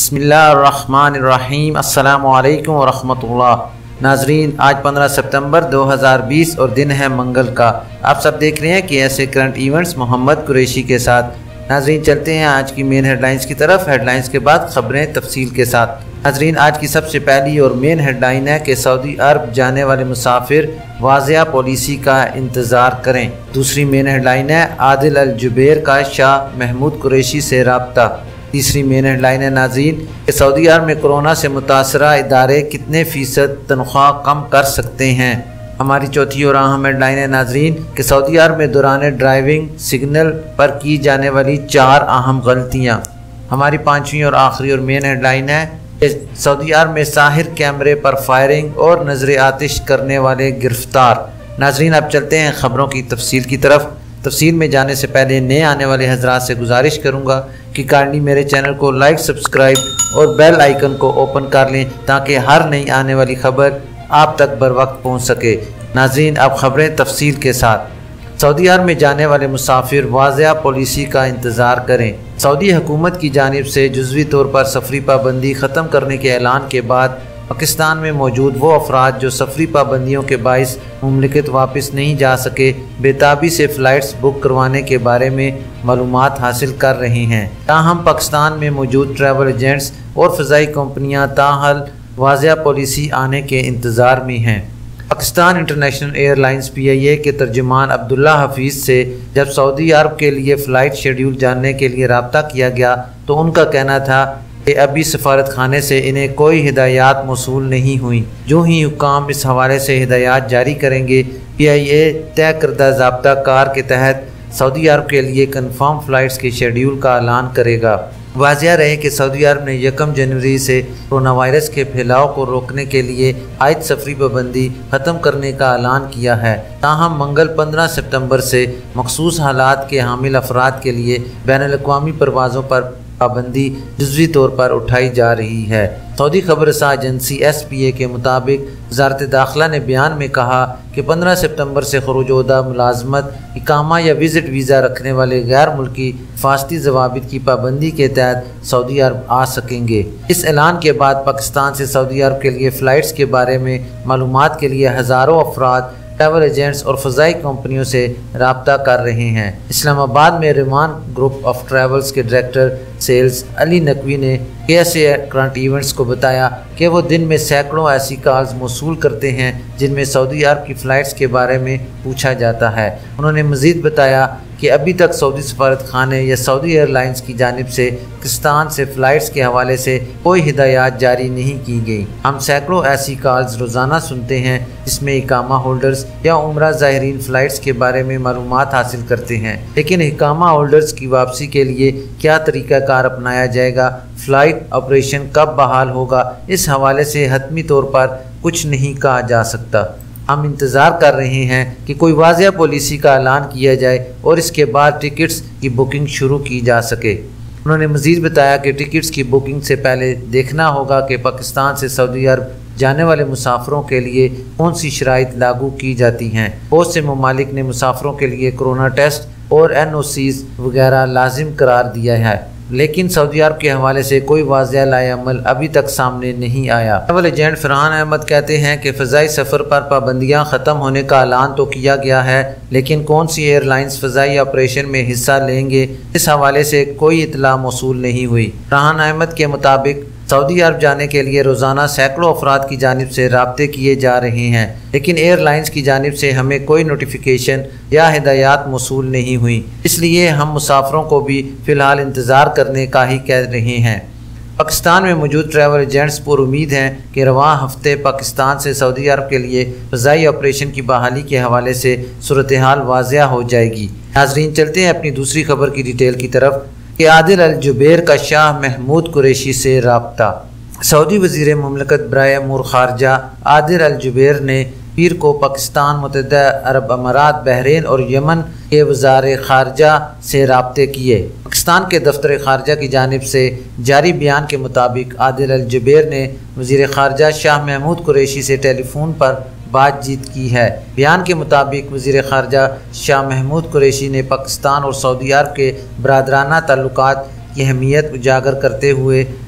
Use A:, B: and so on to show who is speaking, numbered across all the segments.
A: बिस्मिल्लाहिर्रहमानिर्रहीम अस्सलामु अलैकुम वरहमतुल्लाह। नाजरीन, आज 15 सितंबर 2020 और दिन है मंगल का। आप सब देख रहे हैं KSA current events Mohammad Qureshi के साथ। नाजरीन, चलते हैं आज की मेन हेडलाइंस की तरफ। हेडलाइंस के बाद खबरें तफसील के साथ। नाजरीन, आज की सबसे पहली और मेन हेडलाइन है कि सऊदी अरब जाने वाले मुसाफिर वाज़िया पॉलिसी का इंतज़ार करें। दूसरी मेन हेडलाइन है आदिल अल-जुबैर का शाह महमूद कुरैशी से राब्ता। तीसरी मेन हेडलाइन है नाज़रीन कि सऊदी अरब में कोरोना से मुतासरा इदारे कितने फ़ीसद तनख्वाह कम कर सकते हैं। हमारी चौथी और अहम हेडलाइन है नाज़रीन कि सऊदी अरब में दौरान ड्राइविंग सिग्नल पर की जाने वाली 4 अहम गलतियाँ। हमारी पाँचवीं और आखिरी और मेन हेडलाइन है कि सऊदी अरब में साहिर कैमरे पर फायरिंग और नजर आतिश करने वाले गिरफ्तार। नाज़रीन, अब चलते हैं ख़बरों की तफसील की तरफ। तफसील में जाने से पहले नए आने वाले हजरात से गुजारिश करूँगा कि काइंडली मेरे चैनल को लाइक, सब्सक्राइब और बेल आइकन को ओपन कर लें ताकि हर नई आने वाली खबर आप तक बर वक्त पहुँच सके। नाज़रीन, अब खबरें तफसील के साथ। सऊदी अरब में जाने वाले मुसाफिर वाज़िया पॉलिसी का इंतज़ार करें। सऊदी हुकूमत की जानिब से जुज़वी तौर पर सफरी पाबंदी ख़त्म करने के ऐलान के बाद पाकिस्तान में मौजूद वो अफराद जो सफरी पाबंदियों के बाइस मुमलिकत वापस नहीं जा सके, बेताबी से फ़्लाइट्स बुक करवाने के बारे में मालूमात हासिल कर रहे हैं। ताहम पाकिस्तान में मौजूद ट्रैवल एजेंट्स और फ़ज़ाई कंपनियाँ ताहल वाज़िया पॉलिसी आने के इंतज़ार में हैं। पाकिस्तान इंटरनेशनल एयरलाइंस PIA के तर्जुमान अब्दुल्ला हफीज़ से जब सऊदी अरब के लिए फ़्लाइट शेड्यूल जानने के लिए रब्ता किया गया तो उनका कहना था कि अभी सफारत खाने से इन्हें कोई हिदायत मौसूल नहीं हुई। जो ही हुक्काम इस हवाले से हिदायत जारी करेंगे, PIA तय करदा ज़ाब्ता कार के तहत सऊदी अरब के लिए कन्फर्म फ़्लाइट्स के शेड्यूल का ऐलान करेगा। वाज़िया रहे कि सऊदी अरब ने 1 जनवरी से कोरोना वायरस के फैलाव को रोकने के लिए आयद सफरी पाबंदी ख़त्म करने का ऐलान किया है। ताहम मंगल 15 सितंबर से मखसूस हालात के हामिल अफराद के लिए बैनुल-अक़वामी परवाज़ों पर पाबंदी जुज़वी तौर पर उठाई जा रही है। सऊदी खबरसां एजेंसी SPA के मुताबिक वज़ारत दाखिला ने बयान में कहा कि 15 सितंबर से खरूज-ओ-दा मुलाजमत, इकामा या विज़िट वीज़ा रखने वाले गैर मुल्की हिफाजती ज़वाबित की पाबंदी के तहत सऊदी अरब आ सकेंगे। इस ऐलान के बाद पाकिस्तान से सऊदी अरब के लिए फ़्लाइट्स के बारे में मालूमात के लिए हज़ारों अफराद ट्रैवल एजेंट्स और फ़ज़ाई कंपनियों से रब्ता कर रहे हैं। इस्लामाबाद में रिमान ग्रुप ऑफ ट्रैवल्स के डायरेक्टर सेल्स अली नकवी ने KSA करंट इवेंट्स को बताया कि वो दिन में सैकड़ों ऐसी कॉल्स मौसूल करते हैं जिनमें सऊदी अरब की फ़्लाइट्स के बारे में पूछा जाता है। उन्होंने मज़ीद बताया कि अभी तक सऊदी सफारत खाने या सऊदी एयरलाइंस की जानिब से पाकिस्तान से फ़्लाइट्स के हवाले से कोई हिदायत जारी नहीं की गई। हम सैकड़ों ऐसी कॉल्स रोज़ाना सुनते हैं जिसमें इकामा होल्डर्स या उम्रा ज़ाहिरीन फ़्लाइट्स के बारे में मालूमात हासिल करते हैं, लेकिन इकामा होल्डर्स की वापसी के लिए क्या तरीक़ाकार अपनाया जाएगा, फ़्लाइट ऑपरेशन कब बहाल होगा, इस हवाले से हतमी तौर पर कुछ नहीं कहा जा सकता। हम इंतज़ार कर रहे हैं कि कोई वाज़िया पॉलिसी का ऐलान किया जाए और इसके बाद टिकट्स की बुकिंग शुरू की जा सके। उन्होंने मज़ीद बताया कि टिकट्स की बुकिंग से पहले देखना होगा कि पाकिस्तान से सऊदी अरब जाने वाले मुसाफिरों के लिए कौन सी शराइत लागू की जाती हैं। बहुत से ममालिक ने मुसाफिरों के लिए कोरोना टेस्ट और NOCs वगैरह लाजिम करार दिया है, लेकिन सऊदी अरब के हवाले से कोई वाज़िया लाएअमल अभी तक सामने नहीं आया। ट्रैवल एजेंट फरहान अहमद कहते हैं कि फ़ज़ाई सफ़र पर पाबंदियां ख़त्म होने का ऐलान तो किया गया है, लेकिन कौन सी एयरलाइंस फ़ज़ाई ऑपरेशन में हिस्सा लेंगे, इस हवाले से कोई इतला मौसूल नहीं हुई। फरहान अहमद के मुताबिक सऊदी अरब जाने के लिए रोज़ाना सैकड़ों अफराद की जानिब से राब्ते किए जा रहे हैं, लेकिन एयरलाइंस की जानिब से हमें कोई नोटिफिकेशन या हिदायत मौसूल नहीं हुई। इसलिए हम मुसाफिरों को भी फ़िलहाल इंतज़ार करने का ही कह रहे हैं। पाकिस्तान में मौजूद ट्रैवल एजेंट्स पर उम्मीद हैं कि रवां हफ्ते पाकिस्तान से सऊदी अरब के लिए फ़ज़ाई ऑपरेशन की बहाली के हवाले से सूरत हाल वाज़िया हो जाएगी। नाज़रीन, चलते हैं अपनी दूसरी खबर की डिटेल की तरफ कि आदिल अल-जुबैर का शाह महमूद कुरैशी से राब्ता। सऊदी वज़ीर मुमलकत बराए अमूर ख़ारजा आदिल अल-जुबैर ने पीर को पाकिस्तान, मुत्तहिदा अरब अमारात, बहरीन और यमन के वज़ारे ख़ारजा से राब्ते किए। पाकिस्तान के दफ्तर ख़ारजा की जानिब से जारी बयान के मुताबिक आदिल अल-जुबैर ने वज़ीर ख़ारजा शाह महमूद कुरैशी से टेलीफोन पर बातचीत की है। बयान के मुताबिक वज़ीर ख़ारजा शाह महमूद कुरैशी ने पाकिस्तान और सऊदी अरब के बरादराना ताल्लुकात की अहमियत उजागर करते हुए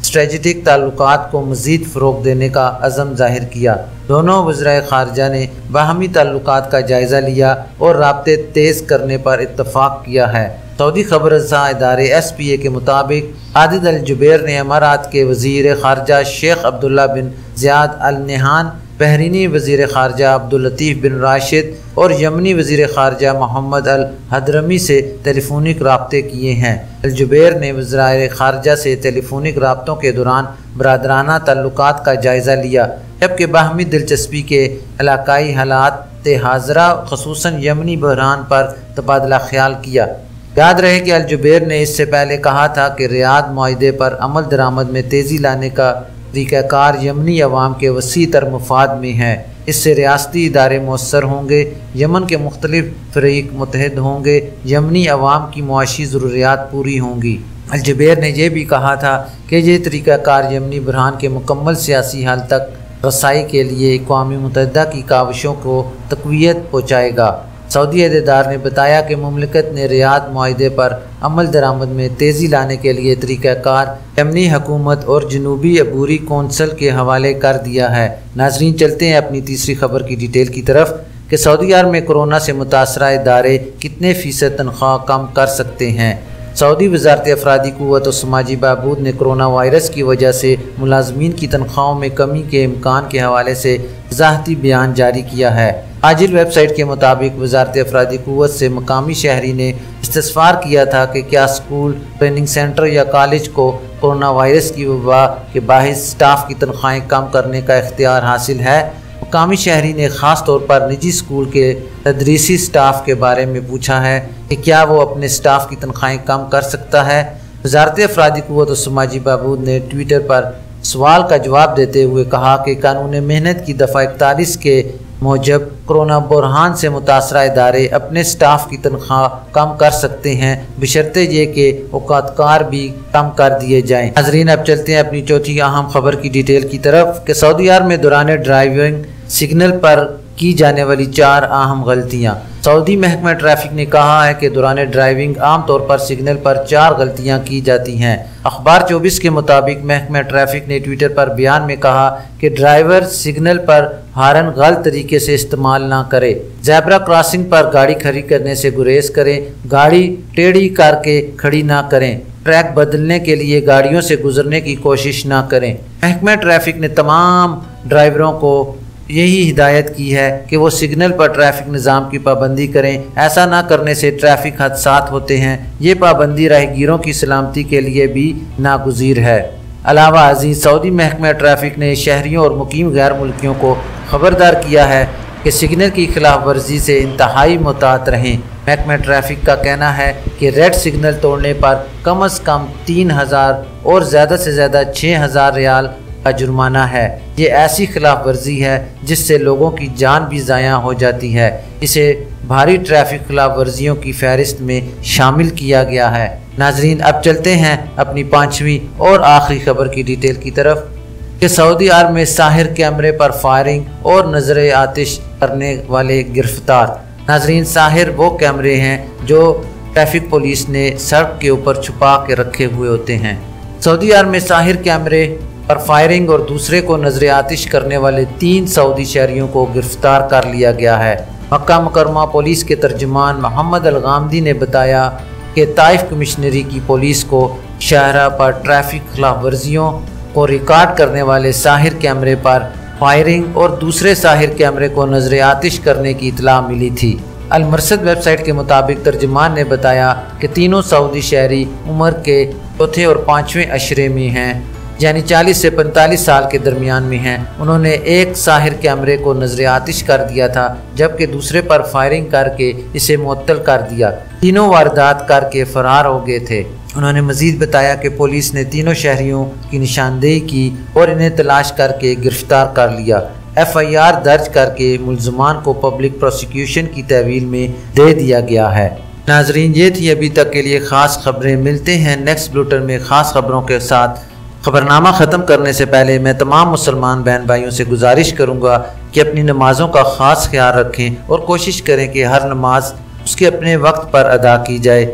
A: स्ट्रेटेजिक ताल्लुकात को मज़ीद फ़रोग़ देने का अज़म ज़ाहिर किया। दोनों वज़राए ख़ारजा ने बाहमी ताल्लुकात का जायज़ा लिया और राब्ते तेज़ करने पर इत्तफ़ाक़ किया है। सऊदी खबर रसा इदारे SPA के मुताबिक आदिल अल-जुबैर ने अमारात के वज़ीर ख़ारजा Sheikh Abdullah bin Zayed Al Nahyan, बहरीनी वज़ीर ख़ारजा अब्दुल लतीफ़ बिन राशिद और यमनी वज़ीर ख़ारजा मोहम्मद अल हदरमी से टेलीफोनिक राब्ते किए हैं। अल-जुबैर ने वज़राए ख़ारजा से टेलीफोनिक राब्तों के दौरान बरादराना ताल्लुकात का जायज़ा लिया, जबकि बाहमी दिलचस्पी के इलाकाई हालात हाज़रा ख़ुसूसन यमनी बहरान पर तबादला ख्याल किया। याद रहे कि अल-जुबैर ने इससे पहले कहा था कि रियाद मुआहदे पर अमल दरामद में तेज़ी लाने का तरीक़ाकार यमनी अवाम के वसी तर मफाद में है। इससे रियासती इदारे मौसर होंगे, यमन के मुख्तलिफ फ़रीक मुत्तहिद होंगे, यमनी अवाम की मुआशी ज़रूरियात पूरी होंगी। अल-जुबैर ने यह भी कहा था कि यह तरीक़ाकार यमनी बहरान के मुकम्मल सियासी हल तक रसाई के लिए अक़वाम मुत्तहिदा की काविशों को तक़वियत पहुँचाएगा। सऊदी अहदेदार ने बताया कि मुमलिकत ने रियाद मुआहदे पर अमल दरामद में तेज़ी लाने के लिए तरीक़ाकार यमनी हुकूमत और जनूबी अबूरी कौंसल के हवाले कर दिया है। नाज़रीन, चलते हैं अपनी तीसरी खबर की डिटेल की तरफ कि सऊदी अरब में कोरोना से मुतासरा इदारे कितने फ़ीसद तनख्वाह कम कर सकते हैं। सऊदी वज़ारत अफरादी क़ुव्वत और समाजी बहबूद ने कोरोना वायरस की वजह से मुलाज़मीन की तनख्वाहों में कमी के इम्कान के हवाले से वज़ाहती बयान जारी किया है। आजिल वेबसाइट के मुताबिक वज़ारत अफरादी क़ुव्वत से मकामी शहरी ने इस्तफ़सार किया था कि क्या स्कूल, ट्रेनिंग सेंटर या कॉलेज को कोरोना वायरस की वबा के बाहिस स्टाफ की तनख्वाहें कम करने का इख्तियार हासिल है। मकामी शहरी ने ख़ास तौर पर निजी स्कूल के तदरीसी स्टाफ के बारे में पूछा है कि क्या वो अपने स्टाफ की तनख्वाहें कम कर सकता है। वज़ारत अफरादी क़ुव्वत और समाजी बहबूद ने ट्विटर पर सवाल का जवाब देते हुए कहा कि कानून मेहनत की दफ़ा 41 के मूजब कोरोना बुरहान से मुतासरा इदारे अपने स्टाफ की तनख्वाह कम कर सकते हैं, बशर्ते ये कि औकातकार भी कम कर दिए जाएँ। नाज़रीन, अब चलते हैं अपनी चौथी अहम खबर की डिटेल की तरफ कि सऊदी अरब में दौरान ड्राइविंग सिग्नल पर की जाने वाली 4 अहम गलतियाँ। सऊदी महकमा ट्रैफिक ने कहा है कि दौरान ड्राइविंग आम तौर पर सिग्नल पर 4 गलतियाँ की जाती हैं। अखबार 24 के मुताबिक महकमा ट्रैफिक ने ट्विटर पर बयान में कहा कि ड्राइवर सिग्नल पर हारन गलत तरीके से इस्तेमाल ना करे, ज़ेब्रा क्रॉसिंग पर गाड़ी खड़ी करने से गुरेज करें, गाड़ी टेढ़ी करके खड़ी ना करें, ट्रैक बदलने के लिए गाड़ियों से गुजरने की कोशिश ना करें। महकमा ट्रैफिक ने तमाम ड्राइवरों को यही हिदायत की है कि वो सिग्नल पर ट्रैफिक निज़ाम की पाबंदी करें। ऐसा ना करने से ट्रैफिक हादसात होते हैं। ये पाबंदी राहगीरों की सलामती के लिए भी नागुज़ीर है। अलावा अजीज़, सऊदी महकमा ट्रैफिक ने शहरियों और मुकीम गैर मुल्कियों को खबरदार किया है कि सिग्नल की खिलाफ वर्जी से इंतहाई मुहतात रहें। महकमा ट्रैफिक का कहना है कि रेड सिग्नल तोड़ने पर कम से कम 3000 और ज़्यादा से ज़्यादा 6000 रियाल का जुर्माना है। ये ऐसी खिलाफ वर्जी है जिससे लोगों की जान भी ज़ाया हो जाती है। इसे भारी ट्रैफिक खिलाफ वर्जियों की फहरिस्त में शामिल किया गया है। नाजरीन, अब चलते हैं अपनी 5वीं और आखिरी खबर की डिटेल की तरफ कि सऊदी अरब में साहिर कैमरे पर फायरिंग और नजर आतिश करने वाले गिरफ्तार। नाजरीन, साहिर वो कैमरे हैं जो ट्रैफिक पुलिस ने सड़क के ऊपर छुपा के रखे हुए होते हैं। सऊदी अरब में साहिर कैमरे पर फायरिंग और दूसरे को नजर आतिश करने वाले 3 सऊदी शहरियों को गिरफ्तार कर लिया गया है। मक्का मुकरमा पुलिस के तर्जुमान मोहम्मद अल-गामदी ने बताया कि ताइफ कमिश्नरी की पुलिस को शहरा पर ट्रैफिक खिलाफ वर्जियों को रिकॉर्ड करने वाले साहिर कैमरे पर फायरिंग और दूसरे साहिर कैमरे को नजर आतिश करने की इतला मिली थी। अल-मरसद वेबसाइट के मुताबिक तर्जुमान ने बताया कि तीनों सऊदी शहरी उम्र के चौथे और 5वें अशरे में हैं, यानी 40 से 45 साल के दरमियान में हैं। उन्होंने एक साहिर कैमरे को नजर आतिश कर दिया था, जबकि दूसरे पर फायरिंग करके इसे मुअत्तल कर दिया। तीनों वारदात करके फरार हो गए थे। उन्होंने मजीद बताया कि पुलिस ने तीनों शहरियों की निशानदेही की और इन्हें तलाश करके गिरफ्तार कर लिया। FIR दर्ज करके मुल्ज़मान को पब्लिक प्रोसिक्यूशन की तहवील में दे दिया गया है। नाजरीन, ये थी अभी तक के लिए ख़ास खबरें। मिलते हैं नेक्स्ट बुलेटिन में ख़ास खबरों के साथ। खबरनामा ख़त्म करने से पहले मैं तमाम मुसलमान बहन भाइयों से गुजारिश करूँगा कि अपनी नमाज़ों का ख़ास ख्याल रखें और कोशिश करें कि हर नमाज उसके अपने वक्त पर अदा की जाए।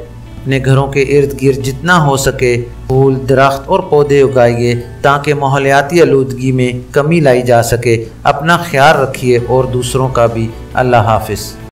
A: اپنے گھروں کے ارد گرد جتنا ہو سکے پھول، درخت اور پودے اگائیے تاکہ ماحولیاتی آلودگی میں کمی لائی جا سکے۔ اپنا خیال رکھیے اور دوسروں کا بھی۔ اللہ حافظ۔